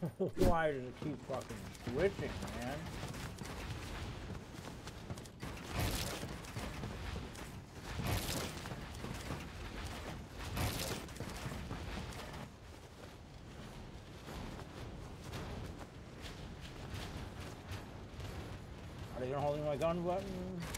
Why does it keep fucking switching, man? Are they holding my gun button?